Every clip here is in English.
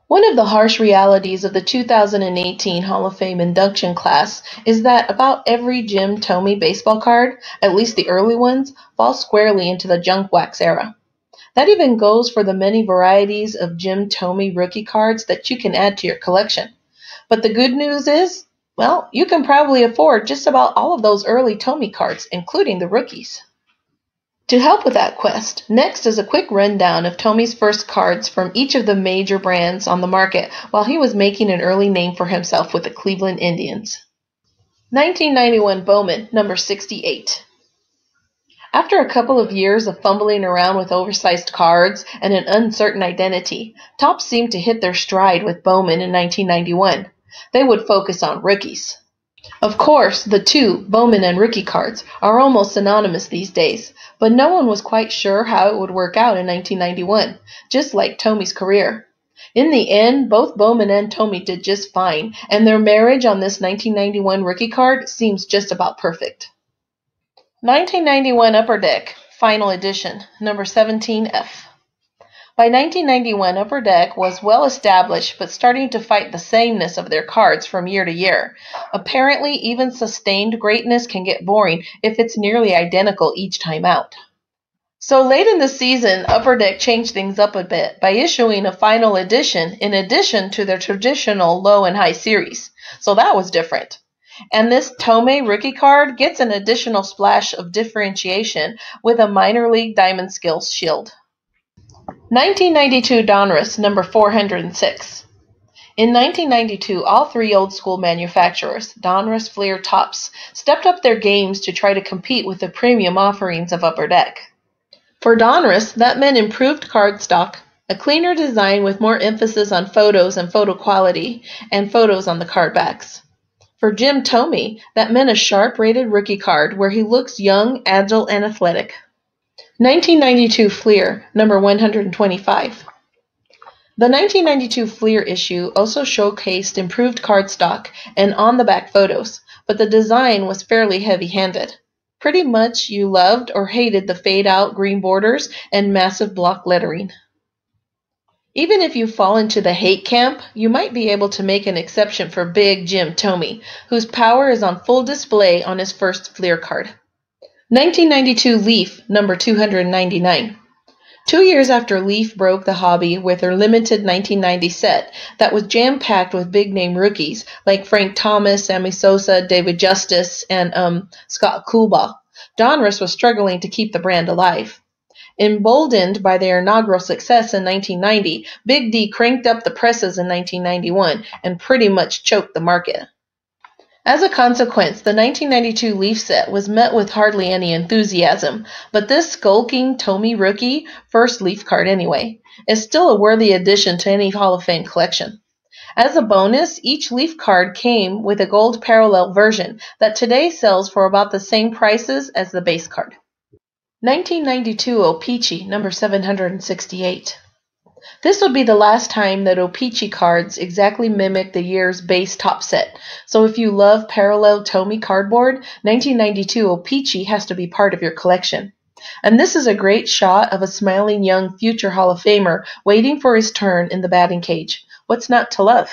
One of the harsh realities of the 2018 Hall of Fame induction class is that about every Jim Thome baseball card, at least the early ones, falls squarely into the junk wax era. That even goes for the many varieties of Jim Thome rookie cards that you can add to your collection. But the good news is, well, you can probably afford just about all of those early Thome cards, including the rookies. To help with that quest, next is a quick rundown of Thome's first cards from each of the major brands on the market while he was making an early name for himself with the Cleveland Indians. 1991 Bowman, number 68. After a couple of years of fumbling around with oversized cards and an uncertain identity, Topps seemed to hit their stride with Bowman in 1991. They would focus on rookies. Of course, the two, Bowman and rookie cards, are almost synonymous these days, but no one was quite sure how it would work out in 1991, just like Thome's career. In the end, both Bowman and Thome did just fine, and their marriage on this 1991 rookie card seems just about perfect. 1991 Upper Deck, Final Edition, number 17F. By 1991, Upper Deck was well established but starting to fight the sameness of their cards from year to year. Apparently, even sustained greatness can get boring if it's nearly identical each time out. So late in the season, Upper Deck changed things up a bit by issuing a final edition in addition to their traditional low and high series. So that was different. And this Thome rookie card gets an additional splash of differentiation with a minor league Diamond Skills shield. 1992 Donruss, number 406. In 1992, all three old-school manufacturers, Donruss, Fleer, Topps, stepped up their games to try to compete with the premium offerings of Upper Deck. For Donruss, that meant improved cardstock, a cleaner design with more emphasis on photos and photo quality, and photos on the card backs. For Jim Thome, that meant a sharp-rated rookie card where he looks young, agile, and athletic. 1992 Fleer, number 125. The 1992 Fleer issue also showcased improved cardstock and on-the-back photos, but the design was fairly heavy-handed. Pretty much you loved or hated the fade-out green borders and massive block lettering. Even if you fall into the hate camp, you might be able to make an exception for Big Jim Thome, whose power is on full display on his first Fleer card. 1992 Leaf, number 299. 2 years after Leaf broke the hobby with their limited 1990 set that was jam-packed with big-name rookies like Frank Thomas, Sammy Sosa, David Justice, and Scott Coolbaugh, Donruss was struggling to keep the brand alive. Emboldened by their inaugural success in 1990, Big D cranked up the presses in 1991 and pretty much choked the market. As a consequence, the 1992 Leaf set was met with hardly any enthusiasm, but this skulking Thome rookie, first Leaf card anyway, is still a worthy addition to any Hall of Fame collection. As a bonus, each Leaf card came with a gold parallel version that today sells for about the same prices as the base card. 1992 O-Pee-Chee, number 768. This would be the last time that O-Pee-Chee cards exactly mimic the year's base top set, so if you love parallel Thome cardboard, 1992 O-Pee-Chee has to be part of your collection. And this is a great shot of a smiling young future Hall of Famer waiting for his turn in the batting cage. What's not to love?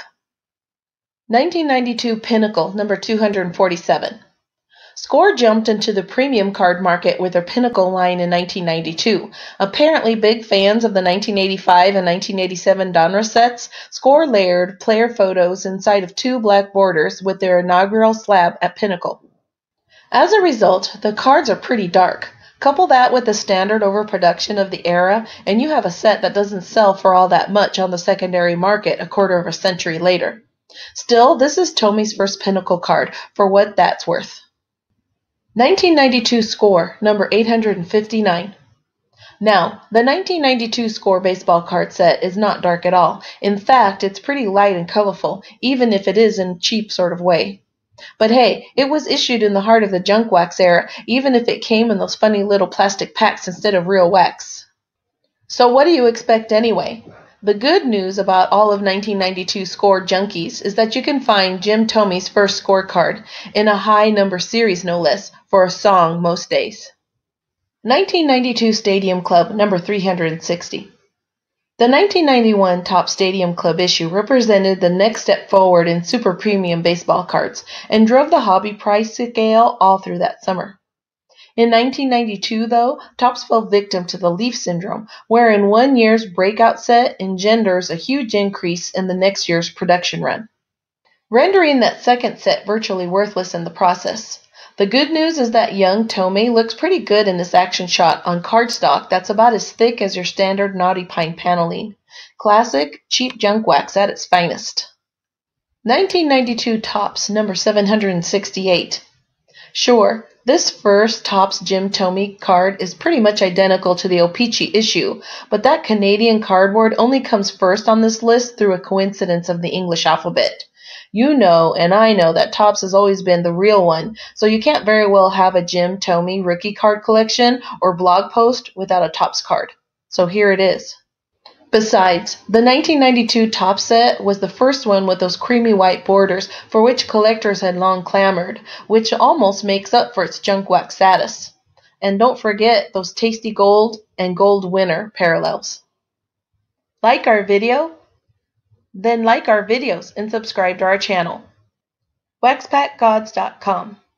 1992 Pinnacle, number 247. Score jumped into the premium card market with their Pinnacle line in 1992. Apparently big fans of the 1985 and 1987 Donruss sets, Score layered player photos inside of two black borders with their inaugural slab at Pinnacle. As a result, the cards are pretty dark. Couple that with the standard overproduction of the era, and you have a set that doesn't sell for all that much on the secondary market a quarter of a century later. Still, this is Thome's first Pinnacle card, for what that's worth. 1992 Score, number 859. Now, the 1992 Score baseball card set is not dark at all. In fact, it's pretty light and colorful, even if it is in a cheap sort of way. But hey, it was issued in the heart of the junk wax era, even if it came in those funny little plastic packs instead of real wax. So what do you expect anyway? The good news about all of 1992 Score junkies is that you can find Jim Thome's first Score card, in a high number series no less, for a song most days. 1992 Stadium Club, number 360. The 1991 Topps Stadium Club issue represented the next step forward in super premium baseball cards and drove the hobby price scale all through that summer. In 1992, though, Topps fell victim to the Leaf syndrome, wherein one year's breakout set engenders a huge increase in the next year's production run, rendering that second set virtually worthless in the process. The good news is that young Thome looks pretty good in this action shot on cardstock that's about as thick as your standard Naughty Pine paneling. Classic, cheap junk wax at its finest. 1992 Topps number 768. Sure, this first Topps Jim Thome card is pretty much identical to the O-Pee-Chee issue, but that Canadian cardboard only comes first on this list through a coincidence of the English alphabet. You know, and I know, that Topps has always been the real one, so you can't very well have a Jim Thome rookie card collection or blog post without a Topps card. So here it is. Besides, the 1992 Topps set was the first one with those creamy white borders for which collectors had long clamored, which almost makes up for its junk wax status. And don't forget those tasty gold and gold winner parallels. Like our video? Then like our videos and subscribe to our channel. waxpackgods.com